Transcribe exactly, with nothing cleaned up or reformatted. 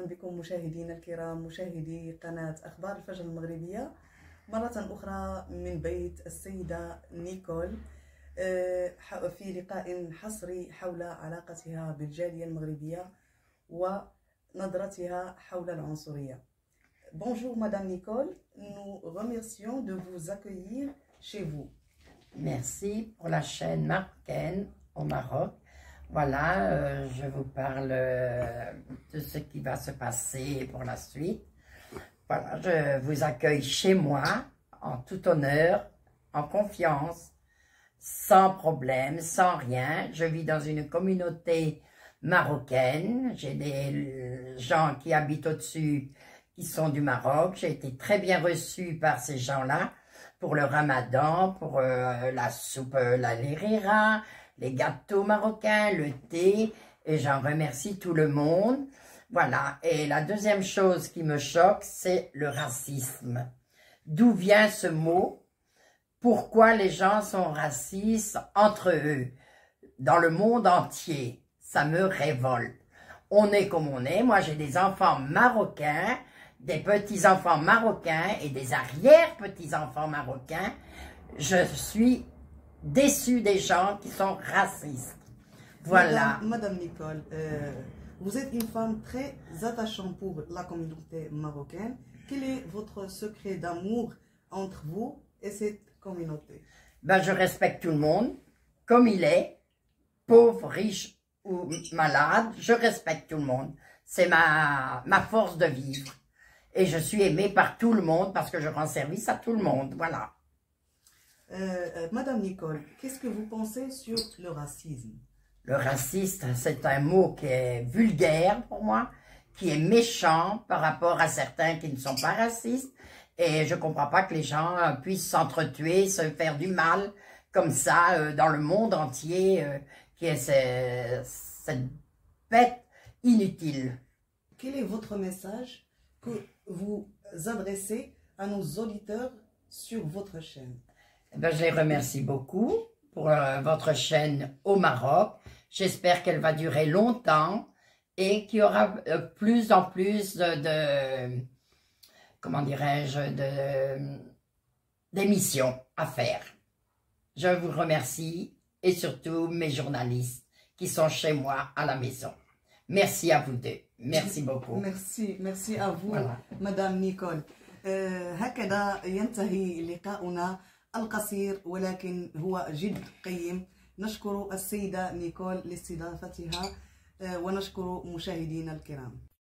بكم مشاهدينا الكرام، مشاهدي قناة أخبار الفجر المغربية، مرة أخرى من بيت السيدة نيكول في لقاء حصري حول علاقتها بالجالية المغربية ونظرتها حول العنصرية. Bonjour Madame Nicole, nous remercions de vous accueillir chez vous. Merci pour la chaîne marocaine au Maroc. Voilà, euh, je vous parle euh, de ce qui va se passer pour la suite. Voilà, je vous accueille chez moi, en tout honneur, en confiance, sans problème, sans rien. Je vis dans une communauté marocaine. J'ai des gens qui habitent au-dessus, qui sont du Maroc. J'ai été très bien reçue par ces gens-là pour le ramadan, pour euh, la soupe, euh, la lérira, les gâteaux marocains, le thé, et j'en remercie tout le monde. Voilà, et la deuxième chose qui me choque, c'est le racisme. D'où vient ce mot? Pourquoi les gens sont racistes entre eux, dans le monde entier? Ça me révolte. On est comme on est. Moi, j'ai des enfants marocains, des petits-enfants marocains et des arrière-petits-enfants marocains. Je suis déçue des gens qui sont racistes. Voilà. Madame, Madame Nicole, euh, vous êtes une femme très attachante pour la communauté marocaine. Quel est votre secret d'amour entre vous et cette communauté? Ben, je respecte tout le monde, comme il est, pauvre, riche ou malade, je respecte tout le monde. C'est ma, ma force de vivre. Et je suis aimée par tout le monde parce que je rends service à tout le monde. Voilà. Euh, Madame Nicole, qu'est-ce que vous pensez sur le racisme? Le raciste, c'est un mot qui est vulgaire pour moi, qui est méchant par rapport à certains qui ne sont pas racistes. Et je ne comprends pas que les gens puissent s'entretuer, se faire du mal comme ça euh, dans le monde entier, euh, qui est ces, cette bête inutile. Quel est votre message que vous adressez à nos auditeurs sur votre chaîne? Eh ben, je les remercie beaucoup pour euh, votre chaîne au Maroc. J'espère qu'elle va durer longtemps et qu'il y aura euh, plus en plus de, de comment dirais-je, de, d'émissions à faire. Je vous remercie et surtout mes journalistes qui sont chez moi à la maison. Merci à vous deux. Merci beaucoup. Merci, merci à vous, voilà. Madame Nicole. هكذا ينتهي لقاؤنا القصير ولكن هو جد قيم. نشكر السيدة نيكول لاستضافتها ونشكر مشاهدينا الكرام.